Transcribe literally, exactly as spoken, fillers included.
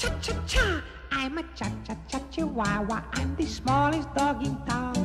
cha-cha-cha. I'm a cha-cha-cha chihuahua. I'm the smallest dog in town.